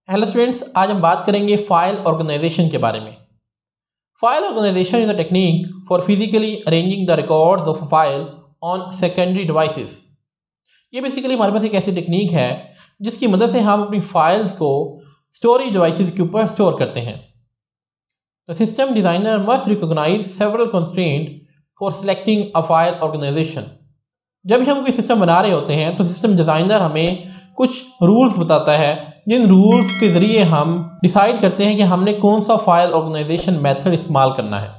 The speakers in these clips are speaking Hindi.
हेलो स्टूडेंट्स, आज हम बात करेंगे फाइल ऑर्गेनाइजेशन के बारे में। File organisation is a technique for physically arranging the records of a file on secondary devices. ये बेसिकली हमारे पास एक ऐसी टेक्निक है जिसकी मदद से हम अपनी फाइल्स को स्टोरेज डिवाइसेस के ऊपर स्टोर करते हैं। The system designer must recognise several constraint for selecting a file organisation. जब भी हम कोई सिस्टम बना रहे होते हैं तो सिस्टम डिज़ाइनर हमें कुछ रूल्स बताता है, जिन रूल्स के ज़रिए हम डिसाइड करते हैं कि हमने कौन सा फाइल ऑर्गेनाइजेशन मेथड इस्तेमाल करना है।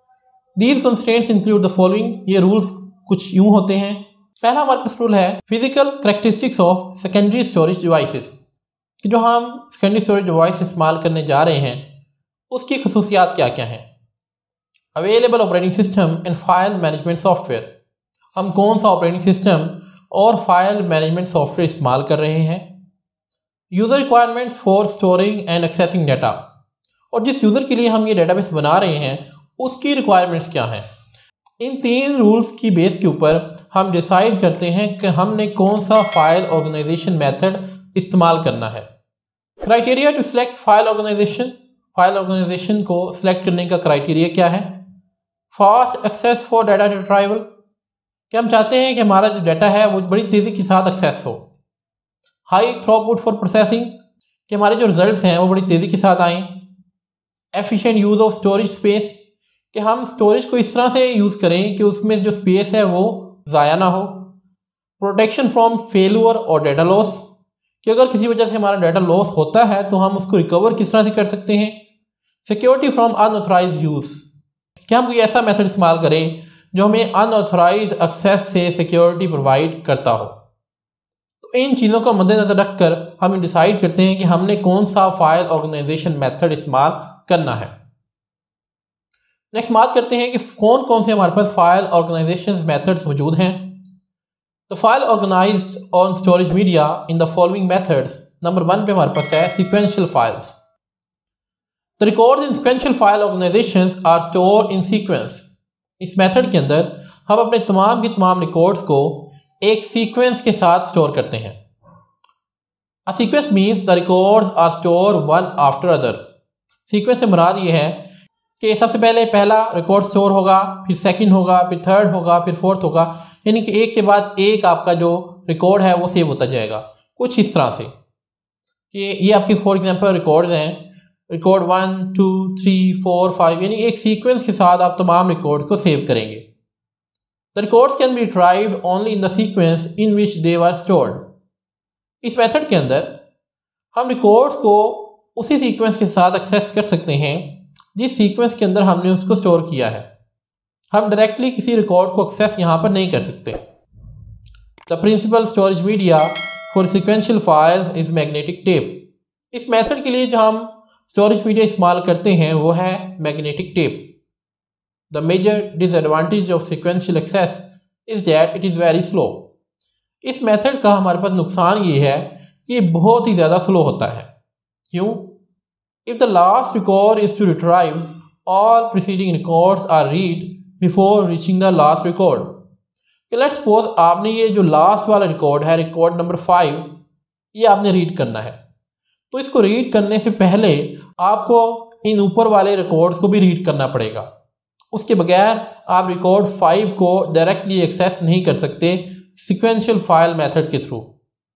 These constraints include the following. ये रूल्स कुछ यूँ होते हैं। पहला हमारे पास रूल है physical characteristics of secondary storage devices, कि जो हम सेकेंडरी स्टोरेज डिवाइस इस्तेमाल करने जा रहे हैं उसकी खसूसियात क्या क्या हैं। Available operating system and file management software, हम कौन सा ऑपरेटिंग सिस्टम और फाइल मैनेजमेंट सॉफ्टवेयर इस्तेमाल कर रहे हैं। User requirements for storing and accessing data, और जिस यूज़र के लिए हम ये डेटाबेस बना रहे हैं उसकी रिक्वायरमेंट्स क्या हैं। इन तीन रूल्स की बेस के ऊपर हम डिसाइड करते हैं कि हमने कौन सा फाइल ऑर्गेनाइजेशन मेथड इस्तेमाल करना है। Criteria to select file organisation, file organisation को सिलेक्ट करने का क्राइटेरिया क्या है। Fast access for data retrieval, कि हम चाहते हैं कि हमारा जो डाटा है वो बड़ी तेज़ी के साथ एक्सेस हो। हाई थ्रूपुट फॉर प्रोसेसिंग, कि हमारे जो रिजल्ट्स हैं वो बड़ी तेज़ी के साथ आएँ। Efficient use of storage space, कि हम स्टोरेज को इस तरह से यूज़ करें कि उसमें जो स्पेस है वो ज़ाया ना हो। प्रोटेक्शन फ्रॉम फेलियर और डाटा लॉस, कि अगर किसी वजह से हमारा डाटा लॉस होता है तो हम उसको रिकवर किस तरह से कर सकते हैं। सिक्योरिटी फ्रॉम अनऑथराइज्ड यूज़, कि हम कोई ऐसा मेथड इस्तेमाल करें जो हमें अनऑथराइज एक्सेस से सिक्योरिटी प्रोवाइड करता हो। तो इन चीज़ों को मद्देनज़र रखकर हम डिसाइड करते हैं कि हमने कौन सा फाइल ऑर्गेनाइजेशन मेथड इस्तेमाल करना है। नेक्स्ट बात करते हैं कि कौन कौन से हमारे पास फाइल ऑर्गेनाइजेशन मेथड्स मौजूद हैं। तो file organised on storage media in the following methods. Number 1 पे हमारे पास है sequential files. The records in sequential file organisations are stored in sequence. इस मेथड के अंदर हम अपने तमाम के तमाम रिकॉर्ड्स को एक सीक्वेंस के साथ स्टोर करते हैं। A sequence means the records are store one after other. Sequence से मुराद ये है कि सबसे पहले पहला रिकॉर्ड स्टोर होगा, फिर सेकंड होगा, फिर थर्ड होगा, फिर फोर्थ होगा, यानी कि एक के बाद एक आपका जो रिकॉर्ड है वो सेव होता जाएगा। कुछ इस तरह से कि ये आपके फॉर एग्जांपल रिकॉर्ड्स हैं, रिकॉर्ड 1 2 3 4 5, यानी एक सीक्वेंस के साथ आप तमाम रिकॉर्ड्स को सेव करेंगे। The records can be retrieved only in the sequence in which they were stored. इस मेथड के अंदर हम रिकॉर्ड्स को उसी सीक्वेंस के साथ एक्सेस कर सकते हैं जिस सीक्वेंस के अंदर हमने उसको स्टोर किया है। हम डायरेक्टली किसी रिकॉर्ड को एक्सेस यहाँ पर नहीं कर सकते। The principal storage media for sequential files is magnetic tape. इस मेथड के लिए जो हम स्टोरेज मीडिया इस्तेमाल करते हैं वो है magnetic tape. The major disadvantage of sequential access is that it is very slow. इस मेथड का हमारे पास नुकसान ये है कि ये बहुत ही ज़्यादा स्लो होता है। क्यों? If the last record is to retrieve, all preceding records are read before reaching the last record. Let's suppose आपने ये जो लास्ट वाला रिकॉर्ड है, रिकॉर्ड नंबर 5, ये आपने रीड करना है। तो इसको रीड करने से पहले आपको इन ऊपर वाले रिकॉर्ड्स को भी रीड करना पड़ेगा। उसके बगैर आप रिकॉर्ड 5 को डायरेक्टली एक्सेस नहीं कर सकते सीक्वेंशियल फाइल मेथड के थ्रू।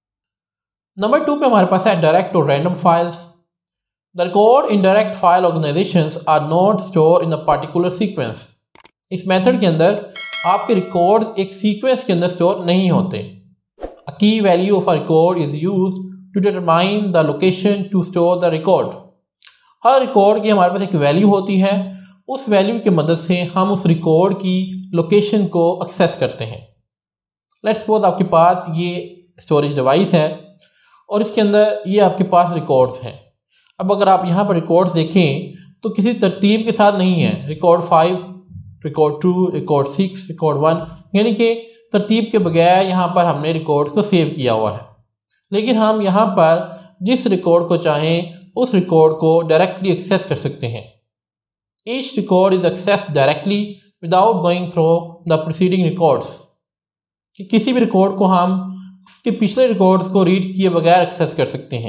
नंबर 2 पे हमारे पास है डायरेक्ट और random files. The record in direct file organisations are not store in a particular sequence. इस मेथड के अंदर आपके रिकॉर्ड एक सीक्वेंस के अंदर स्टोर नहीं होते। A key value of a record is used to determine the location to store the record. हर रिकॉर्ड की हमारे पास एक वैल्यू होती है, उस वैल्यू की मदद से हम उस रिकॉर्ड की लोकेशन को एक्सेस करते हैं। लेट्स सपोज आपके पास ये स्टोरेज डिवाइस है और इसके अंदर ये आपके पास रिकॉर्ड्स हैं। अब अगर आप यहाँ पर रिकॉर्ड्स देखें तो किसी तरतीब के साथ नहीं है। रिकॉर्ड 5, रिकॉर्ड 2, रिकॉर्ड 6, रिकॉर्ड 1, यानी कि तरतीब के बगैर यहाँ पर हमने रिकॉर्ड्स को सेव किया हुआ है। लेकिन हम यहाँ पर जिस रिकॉर्ड को चाहें उस रिकॉर्ड को डायरेक्टली एक्सेस कर सकते हैं। Each record is accessed directly without going through the preceding records, कि किसी भी रिकॉर्ड को हम उसके पिछले रिकॉर्ड्स को रीड किए बगैर एक्सेस कर सकते हैं।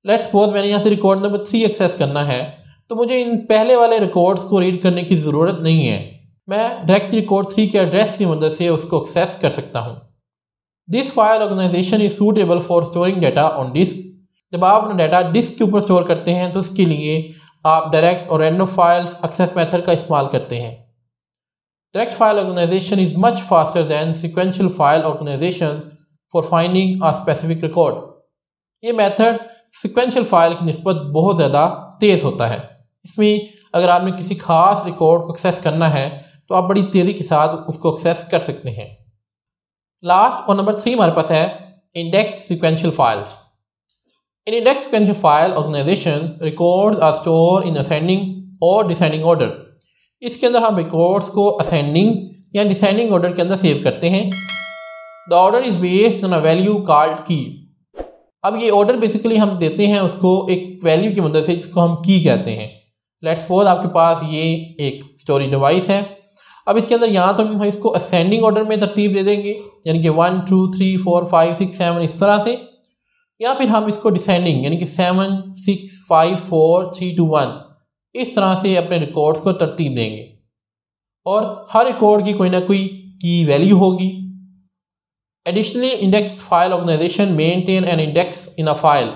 लेट्स सपोज मैंने यहाँ से रिकॉर्ड नंबर 3 एक्सेस करना है, तो मुझे इन पहले वाले रिकॉर्ड्स को रीड करने की ज़रूरत नहीं है। मैं डायरेक्ट रिकॉर्ड 3 के एड्रेस की मदद से उसको एक्सेस कर सकता हूँ। This file organisation is suitable for storing data on disk. जब आप अपना डाटा डिस्क के ऊपर स्टोर करते हैं तो उसके लिए आप डायरेक्ट और रैंडम फाइल्स एक्सेस मेथड का इस्तेमाल करते हैं। Direct file organisation is much faster than sequential file organization for finding a specific record. ये मेथड सिक्वेंशियल फाइल की निस्बत बहुत ज़्यादा तेज़ होता है। इसमें अगर आपने किसी खास रिकॉर्ड को एक्सेस करना है तो आप बड़ी तेज़ी के साथ उसको एक्सेस कर सकते हैं। लास्ट और नंबर 3 हमारे पास है index sequential files. In index sequential file organization records are store in ascending और डिसेंडिंग ऑर्डर। इसके अंदर हम रिकॉर्ड्स को असेंडिंग या डिसेंडिंग ऑर्डर के अंदर सेव करते हैं। The order is based on a value called key. अब ये ऑर्डर बेसिकली हम देते हैं उसको एक वैल्यू की मदद से जिसको हम की कहते हैं। लेट्स सपोज आपके पास ये एक स्टोरेज डिवाइस है। अब इसके अंदर यहाँ तो हम इसको असेंडिंग ऑर्डर में तरतीब दे देंगे, यानी कि 1 2 3 4 5 6 7 इस तरह से, या फिर हम इसको डिसेंडिंग यानी कि 7 6 5 4 3 2 1 इस तरह से अपने रिकॉर्ड्स को तरतीब देंगे और हर रिकॉर्ड की कोई ना कोई की वैल्यू होगी। Additionally, index file organization maintain an index in a file।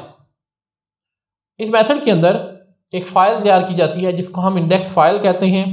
इस मेथड के अंदर एक फाइल तैयार की जाती है जिसको हम इंडेक्स फाइल कहते हैं,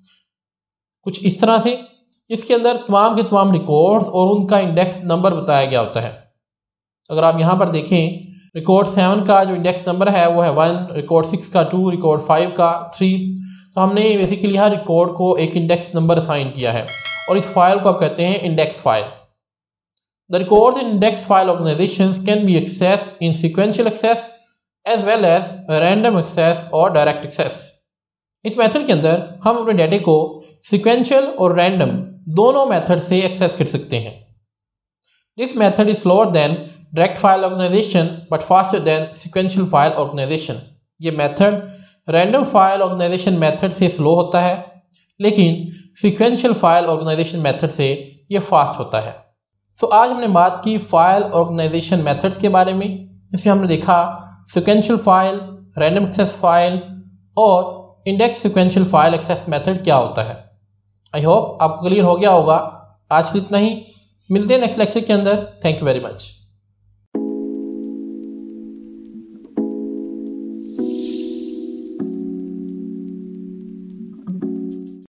कुछ इस तरह से। इसके अंदर तमाम के तमाम रिकॉर्ड्स और उनका इंडेक्स नंबर बताया गया होता है। अगर आप यहाँ पर देखें, रिकॉर्ड 7 का जो इंडेक्स नंबर है वो है 1, रिकॉर्ड 6 का 2, रिकॉर्ड 5 का 3। तो हमने बेसिकली हर रिकॉर्ड को एक इंडेक्स नंबर असाइन किया है और इस फाइल को आप कहते हैं index file. The records in index file organizations can be accessed in sequential access as well as random access और direct access। इस मेथड के अंदर हम अपने डाटे को sequential और random दोनों मेथड से एक्सेस कर सकते हैं। This method is slower than direct file organization but faster than sequential file organization। ये method random file organization method से स्लो होता है, लेकिन sequential file organization मेथड से ये फास्ट होता है। तो आज हमने बात की फाइल ऑर्गेनाइजेशन मेथड्स के बारे में। इसमें हमने देखा sequential file, random access file और index sequential file access method क्या होता है। आई होप आपको क्लियर हो गया होगा। आज के लिए इतना ही, मिलते हैं नेक्स्ट लेक्चर के अंदर। Thank you very much.